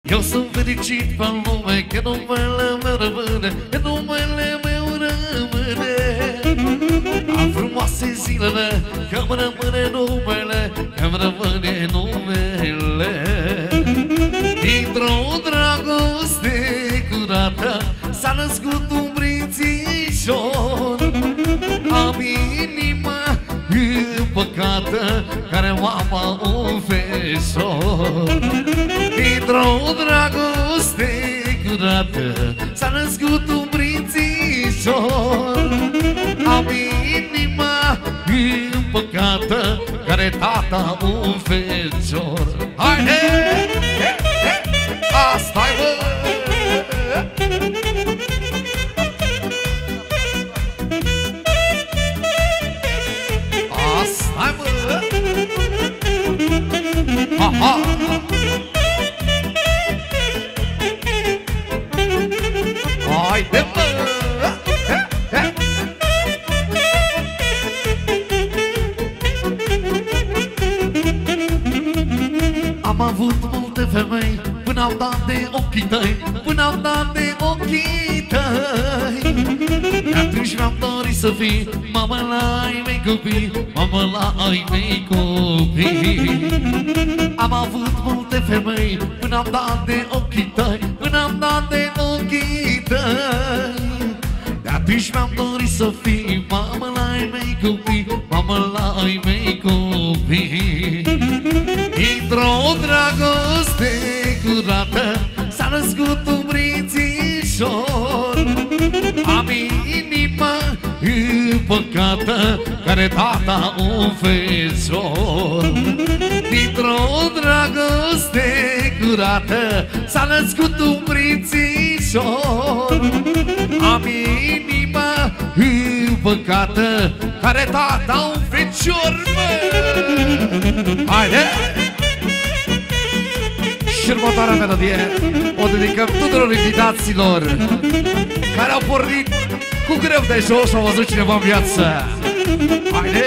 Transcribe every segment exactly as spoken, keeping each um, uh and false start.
Eu sunt fericit pe lume, că numele meu rămâne, că numele meu rămâne. Am frumoase zilele, că-mi rămâne numele, că-mi rămâne numele. Dintr-o dragoste curată s-a născut un prințișor. Am inima împăcată, care mama un feșor. Dintr-o dragoste curată s-a născut un prințișor. Am inima împăcată, care tata un fecior. Haide! Asta-i bă! Asta-i bă! Ha, ha! Haide bă! Am avut multe femei până au dat de ochii tăi, până au dat de ochii tăi. Atunci mi-am dorit să fii mamă la ai mei copii, mamă la ai mei copii. Am avut multe femei până am dat de ochii tăi, până am dat de ochii tăi. De atunci mi-am dorit să fii mamă la ai mei copii, mamă la ai mei copii. Dintr-o dragoste curată s-a născut un prințișor. Am inima împăcată, care tata un fecior. Dintr-o dragoste curată s-a născut un prințișor. Am inima împăcată, care tata un fecior. Haide! Și următoarea melodie o dedicăm tuturor invitaților care au pornit cu greu de jos și au văzut cineva în viață. Haide!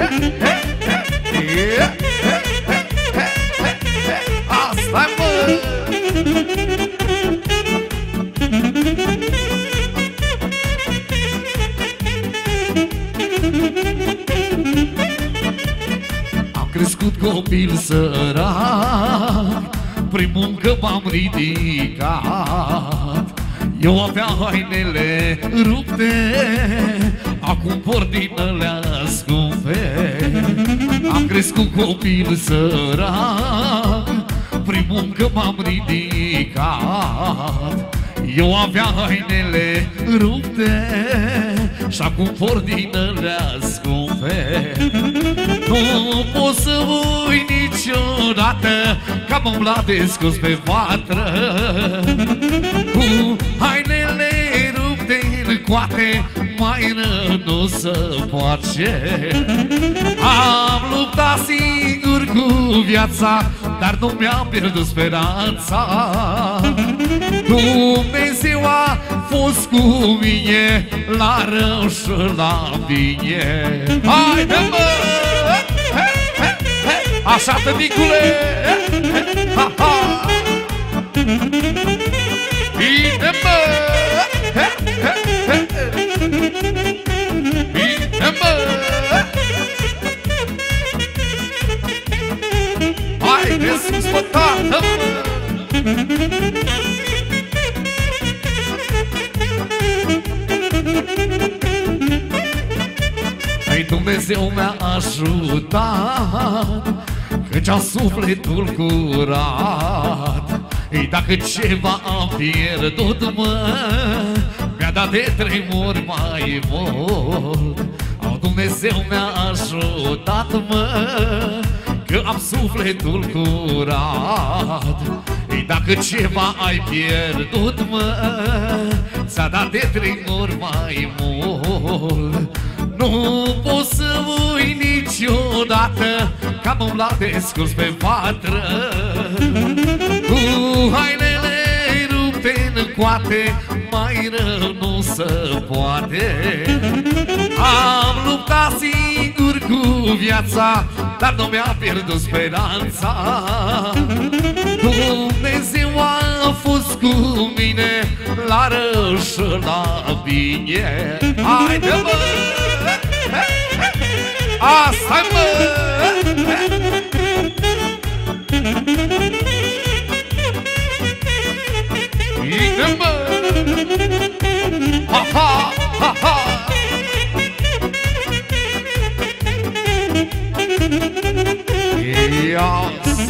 Asta-i bă! Am crescut copil sărac, prin muncă m-am ridicat. Eu aveam hainele rupte, acum port din alea scumpe. Am crescut copil sărac, prin muncă m-am ridicat. Eu aveam hainele rupte și acum port din alea scumpe. Nu pot să uit niciodată că am umblat descos pe vatră, cu hainele rupte în coate, mai rău nu se poate. Am luptat singur cu viața, dar nu mi-am pierdut speranța. Dumnezeu a fost cu mine la rău și la bine. Haide mă! Așa, tăticule! Ha, ha! Bine mă! Bine mă! Haide sus, mă, tată, mă! Ei, Dumnezeu mi-a ajutat, căci am sufletul curat. Ei, dacă ceva am pierdut, mă, mi-a dat de trei ori mai mult. Au, Dumnezeu mi-a ajutat, mă, că am sufletul curat. Ei, dacă ceva ai pierdut, mă, ți-a dat de trei ori mai mult. Nu pot să uit niciodată că am umblat descurs pe vatră, cu hainele rupte în coate, mai rău nu se poate. Am luptat singur cu viața, dar nu mi-a pierdut speranța. Dumnezeu a cu mine la rău și la bine. Haide, mă! Asta-i, mă! Haide, mă! Ha, ha, ha, ha! Yes!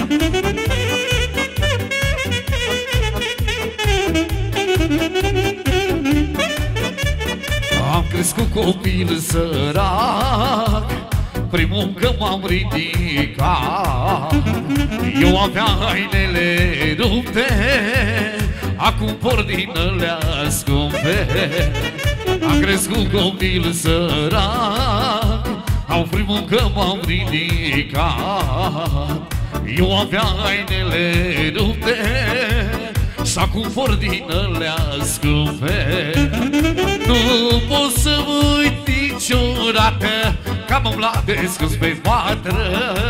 Am crescut copil sărac, primul că m-am ridicat. Eu aveam hainele rupte, acum port din alea scumpe. Am crescut copil sărac, au primul că m-am ridicat. Eu aveam hainele rupte și acum port din alea scumpe. Nu pot să mă uit niciodată că am umblat descurs pe vatră,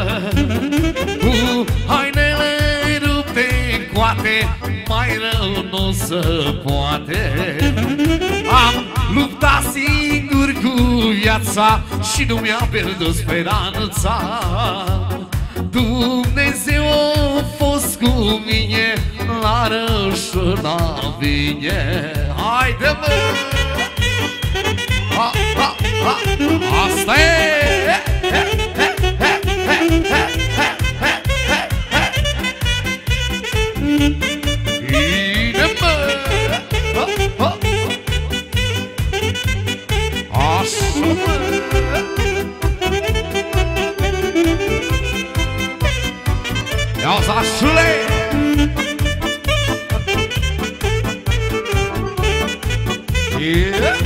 cu hainele rupte în coate, mai rău nu se poate. Am luptat singur cu viața și nu mi-a pierdut speranța. Dumnezeu a fost cu mine la rău și la bine. Haide, mă! Ha, ha, ha! Asta e! Bine, mă! Ha, ha! Așa, mă! Ia-o-ți așule! Yeah!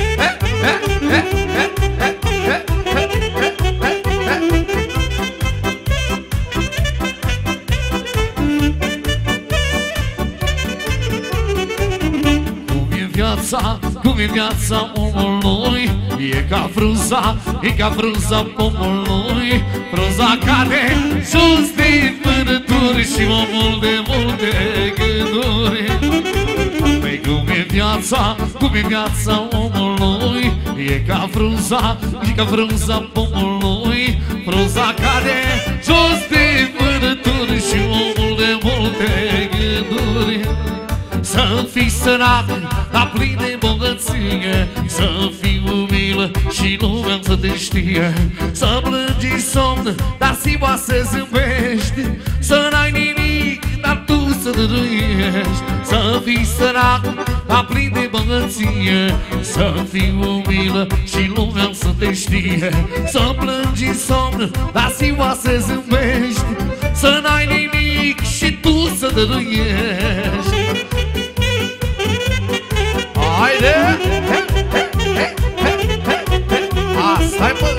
Cum e viața omului, e ca frunza, e ca frunza pomului. Frunza cade sus din vânături și omul de multe gânduri. Păi cum e viața, cum e viața omului, e ca frunza, e ca frunza pomului. Frunza cade sus din vânături și omul de multe gânduri. Să fii sărac, dar plin de bogăție, să fii umil și lumea să te știe. Să plângi somn, dar ziua să zâmbești, să n-ai nimic, dar tu să dăruiești. Să fii sărac, dar plin de bogăție, să fii umil și lumea să te știe. Să plângi somn, dar ziua să zâmbești, să n-ai nimic și tu să dăruiești. Haide! Asta-i, mă!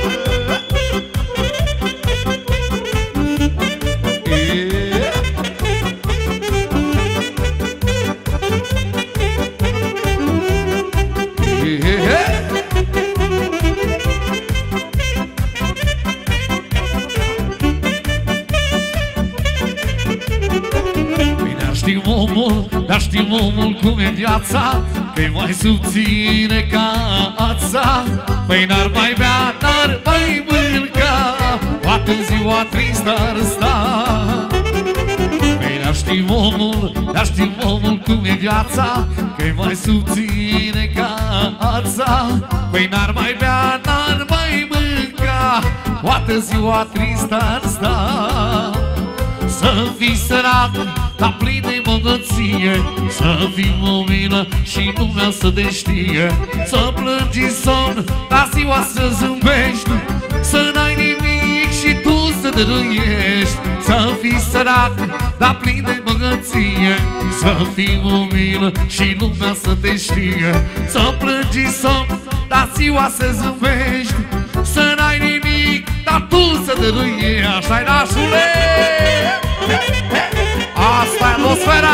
Știm omul, dar știm omul cum e viața, că-i mai subține ca ața. Păi n-ar mai bea, n-ar mai mânca, toată ziua trist ar sta. Păi n-ar știm omul, dar știm omul cum e viața, că-i mai subține ca ața. Păi n-ar mai bea, n-ar mai mânca, toată ziua trist ar sta. Să fii sărac, dar plin de bogăție, să fii umilă și lumea să te știe. Să plângi somn, dar ziua să zâmbești, să n-ai nimic și tu să dăruiești. Să fii sărac, dar plin de bogăție, să fii umilă și lumea să te știe. Să plângi somn, dar ziua să zâmbești, să n-ai nimic, dar tu să dăruiești. Așa-i, nașule! Asta e atmosfera!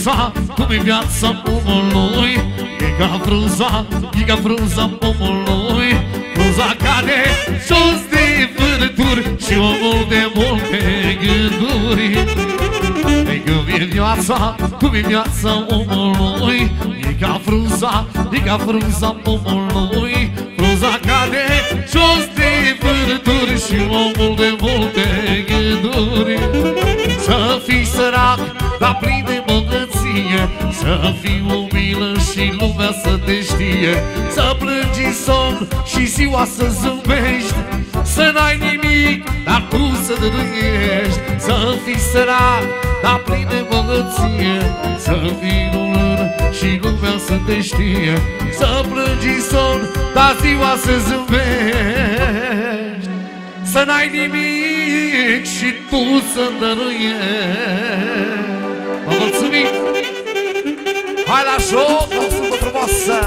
viața, cum e viața omului. E ca frunza, e ca frunza omului. Frunza cade jos de vânături și omul de multe gânduri. E cum e viața, cum e viața omului. E ca frunza, e ca frunza omului. Frunza cade jos de vânături și omul de multe gânduri. Să fii sărac, dar plin de bogăție, să fii umilă și lumea să te știe. Să plângi somn și ziua să zâmbești, să n-ai nimic, dar tu să dăruiești. Să fii sărac, dar plin de bogăție, să fii umilă și lumea să te știe. Să plângi somn, dar ziua să zâmbești, să n-ai nimic și tu să dăruiești. Vă mulțumim! Hai la show, o sărbă frumoasă!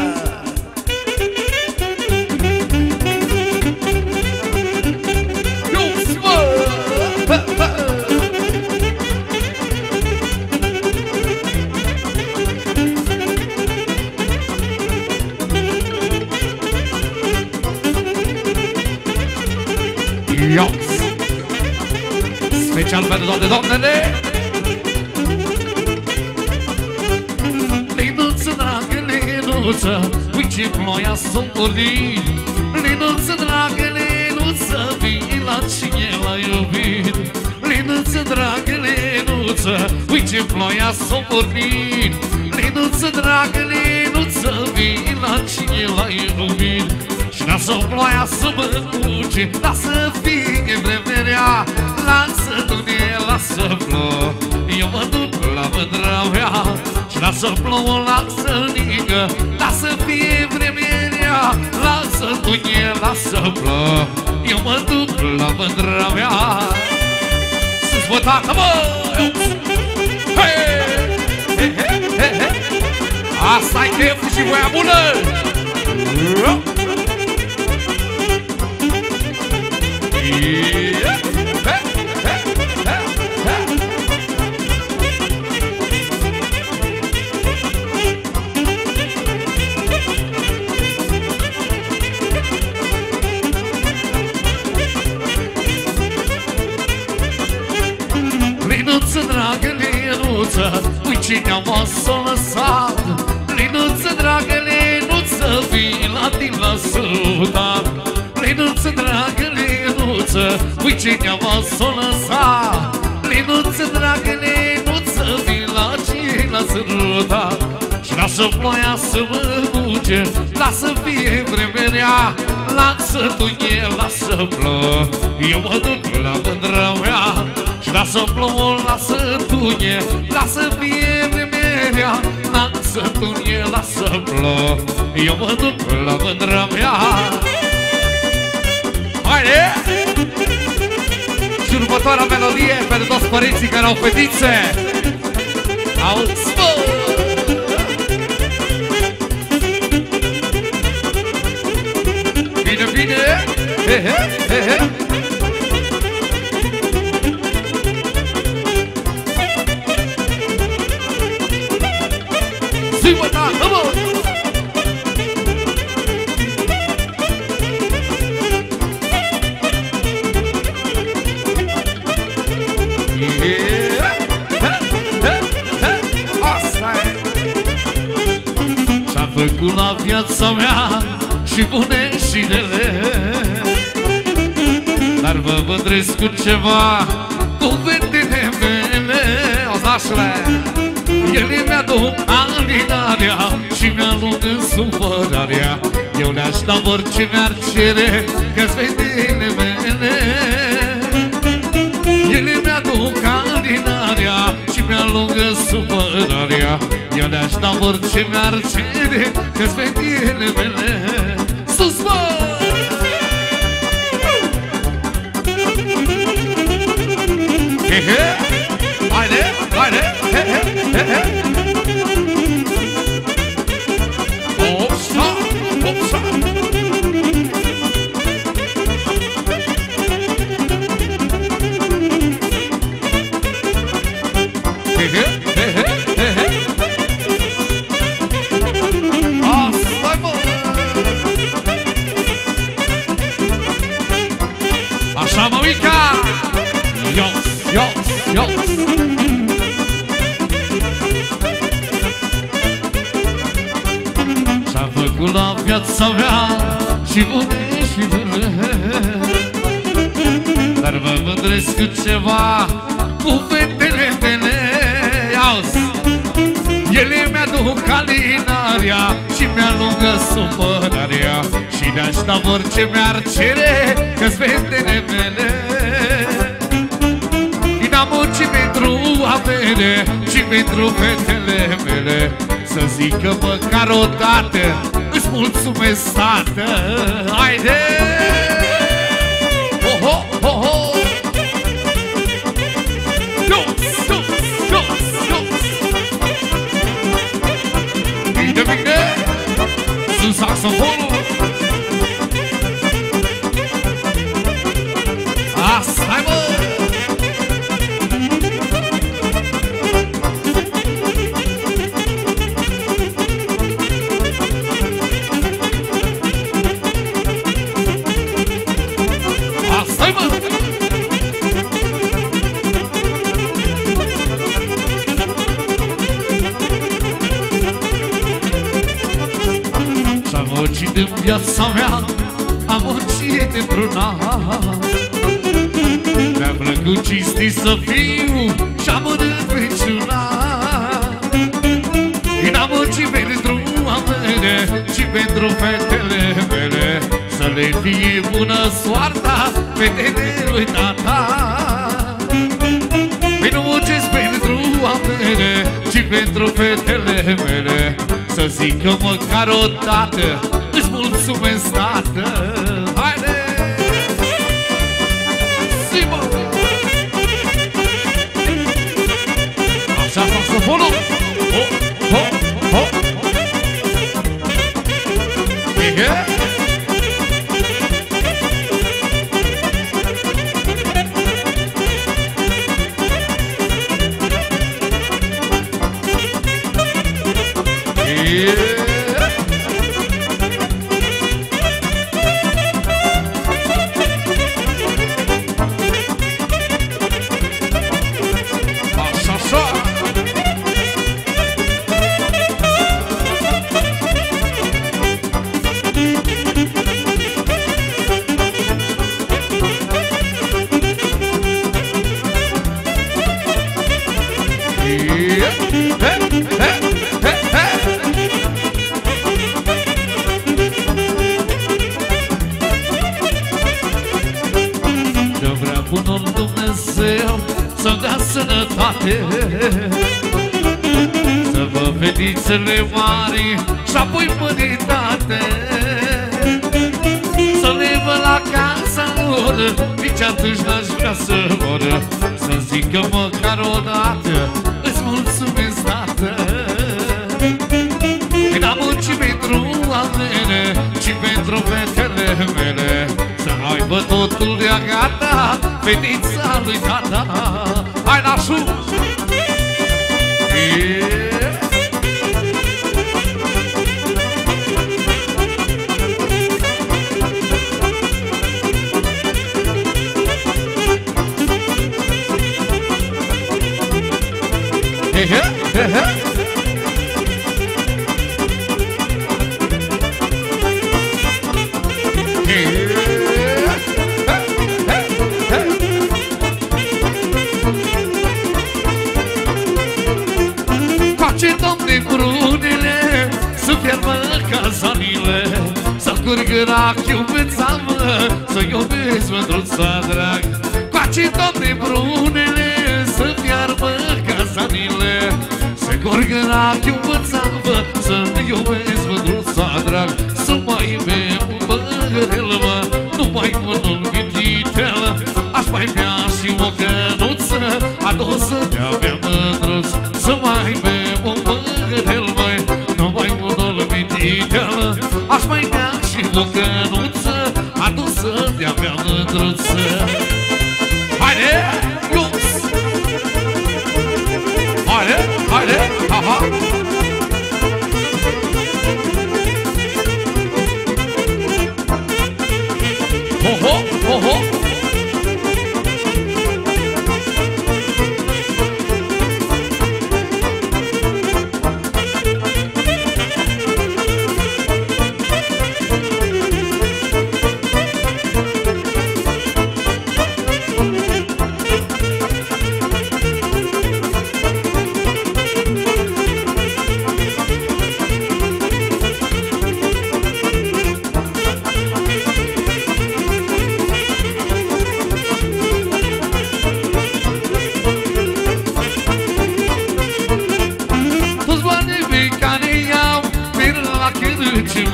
Iox! Special pentru toate doamnele! Linuță, dragă, Linuță, uite ce ploia s-o pornit. Linuță, dragă, Linuță, vii la cine l-a iubit. Linuță, dragă, Linuță, uite ce ploia s-o pornit. Linuță, dragă, Linuță, vii la cine l-a iubit. Și lasă ploaia să mă duce, lasă fie vremea, lasă Doamne, lasă plouă, eu mă duc la mândra mea. Și lasă plouă, lasă ningă, lasă fie vremea, lasă Doamne, lasă plouă, eu mă duc la mândra mea. Sus, bă, tacă, bă! Hei! He, he, he, he! Asta-i cheful și voia bună! Linuță, dragă, Linuță, ui cine-a s-o lăsat. Linuță, dragă, Linuță, vii la tine la sărutat. Linuță, dragă, Linuță, ui cine-a s-o lăsat. Linuță, dragă, Linuță, vii la tine la sărutat. Și lasă ploaia să mă duce, lasă fie vremea, lasă Doamne, lasă plouă, eu mă duc la mândra mea. Și lasă plouă, lasă Doamne, lasă fie vremea, lasă Doamne, lasă plouă, eu mă duc la mândra mea. Haide! Și următoarea melodie pentru toți părinții care au fetițe. Auzi, bă! Bine, bine! He, he, he, he! Zi-mă, da, mă! S-a făcut la viața mea și bune și rele, dar vă mândresc cu ceva, cu fetele mele. Ozașule, ele mi-aduc alinarea și mi-alungă supărarea. Eu le-aș da orice mi-ar cere, că-s fetele mele. Ele mi-aduc alinarea și mi-alungă supărarea. Eu le-aș da orice mi-ar cere, că-s fetele mele. Sus, bă! He, he! Haide, haide! He, he, he, he! Hopsa, hopsa! He, he, he, he, he, he! Așa, mămica! Ios, ios, ios! Și-am făcut la viața mea și bune și bune, dar mă mândresc cu ceva, cu fetele mele. Auzi! Ele mi-aduc alinarea și mi-alungă supărarea și de-aș da orice mi-ar cere, că-s fetele mele. N-am muncit pentru avere și pentru fetele mele, să zică măcar o dată îți mulțumesc, tată. Haide! Ho, ho, ho, ho! Ios, ios, ios, ios! Bine, bine! Sunt saxofonul! Asta-i, mă! Și-am muncit în viața mea, am muncit într-una, mi-a plăcut cinstit să fiu și-am urât minciuna. N-am muncit pentru amene și pentru fetele mele, să le fie bună soarta fetele lui tata. Păi nu muncesc pentru amene și pentru fetele mele, să zică măcar o dată îți mulțumesc, tată. Haide! Zi-mă! Așa, saxofonul! Ho, ho, ho! Ihe! Bunul Dumnezeu să-mi dea sănătate, să vă fetițele mari și apoi păritate, să le văd la casa lor, nici atunci n-aș vrea să mor, să zică măcar o dată îți mulțumesc, tată. N-am muncit pentru amene și pentru fetele mele, să aibă totul de-a gata fetița lui tata. Hai la sus! He he he he. Face, Doamne, brunele să fiarbă cazanile, să curgă rachiul pe țavă, să iubesc mândruța drag. Face, Doamne, brunele să fiarbă cazanile, să curgă rachiul pe țavă, să iubesc mândruța drag. Să mai bem un păhărel, mă, nu mai mănânc gânditel, aș mai bea și o cănuță adusă de-abia mândruț. Să mai bem un păhărel, măi, nu mai mănânc gânditel, aș mai bea și o cănuță adusă de-abia mândruț. Haide, Ius! Haide, haide, ha-ha! Ho, ho, ho, ho!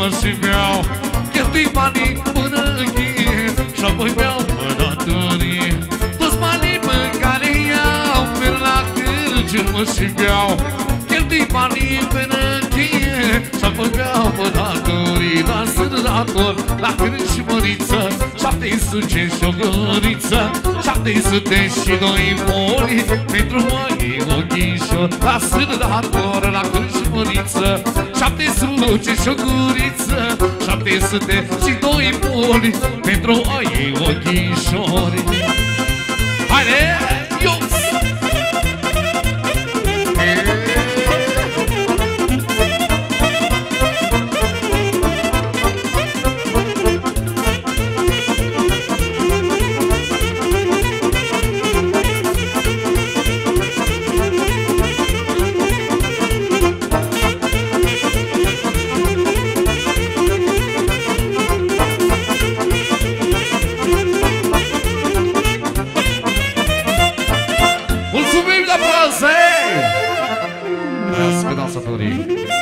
mă și beau. Cheltui banii până închid și apoi beau pe datorie. Toți banii pe care iau merg la cârciu mă și beau. Cheltui banii până închid și apoi beau pe datorie. Dar sunt dator la cârciu măriță, șapte sute și o găriță, șapte sute și doi boli pentru mai ochișor. Dar sunt dator la cârciu măriță, șapte sute și o guriță, șapte sute și doi boli pentru ai ochișori. Haide, Ios! Mulțumim de aplauze! Vreau să dansatorii!